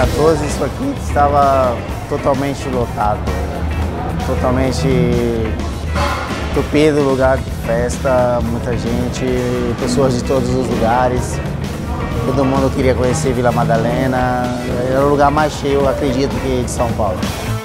2014 isso aqui estava totalmente lotado, totalmente entupido, lugar de festa, muita gente, pessoas de todos os lugares. Todo mundo queria conhecer Vila Madalena, era o lugar mais cheio, acredito, que de São Paulo.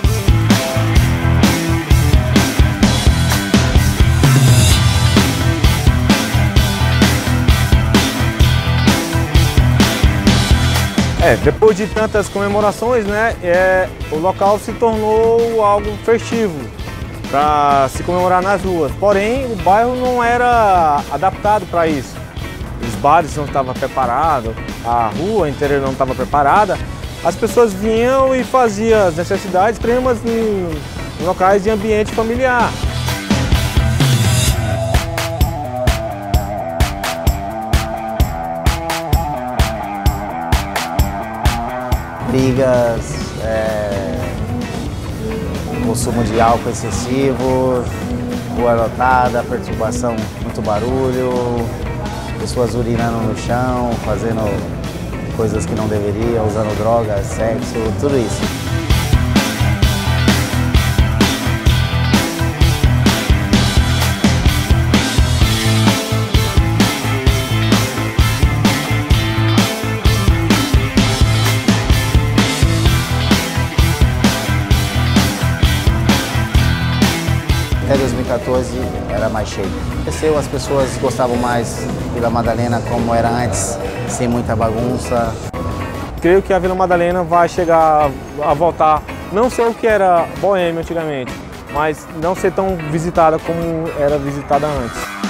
Depois de tantas comemorações, né, o local se tornou algo festivo para se comemorar nas ruas. Porém, o bairro não era adaptado para isso. Os bares não estavam preparados, a rua inteira não estava preparada. As pessoas vinham e faziam as necessidades extremas em locais de ambiente familiar. Brigas, consumo de álcool excessivo, rua lotada, perturbação, muito barulho, pessoas urinando no chão, fazendo coisas que não deveriam, usando drogas, sexo, tudo isso. Até 2014 era mais cheio. As pessoas gostavam mais de Vila Madalena como era antes, sem muita bagunça. Creio que a Vila Madalena vai chegar a voltar, não ser o que era boêmio antigamente, mas não ser tão visitada como era visitada antes.